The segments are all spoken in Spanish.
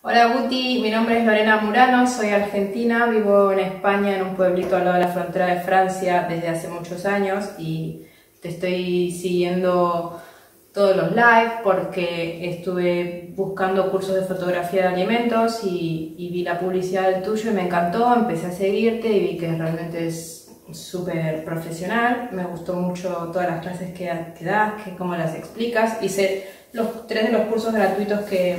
Hola Guti, mi nombre es Lorena Murano, soy argentina, vivo en España, en un pueblito al lado de la frontera de Francia desde hace muchos años y te estoy siguiendo todos los live porque estuve buscando cursos de fotografía de alimentos y vi la publicidad del tuyo y me encantó, empecé a seguirte y vi que realmente es súper profesional, me gustó mucho todas las clases que das, cómo las explicas, hice tres de los cursos gratuitos que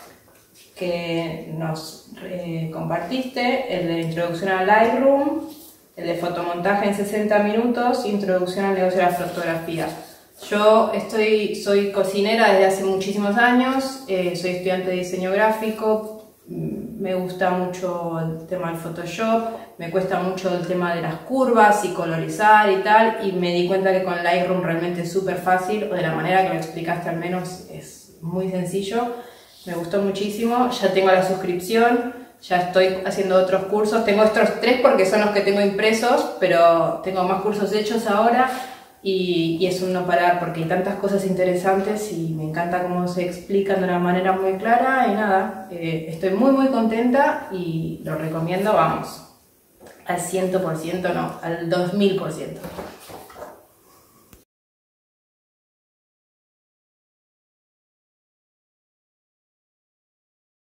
nos compartiste, el de introducción al Lightroom, el de fotomontaje en 60 minutos, introducción al negocio de la fotografía. Yo soy cocinera desde hace muchísimos años, soy estudiante de diseño gráfico, me gusta mucho el tema del Photoshop, me cuesta mucho el tema de las curvas y colorizar y tal, y me di cuenta que con Lightroom realmente es súper fácil, o de la manera que lo explicaste al menos es muy sencillo. Me gustó muchísimo, ya tengo la suscripción, ya estoy haciendo otros cursos, tengo estos tres porque son los que tengo impresos, pero tengo más cursos hechos ahora y es un no parar porque hay tantas cosas interesantes y me encanta cómo se explican de una manera muy clara y nada, estoy muy contenta y lo recomiendo, vamos, al 100%, no, al 2000%.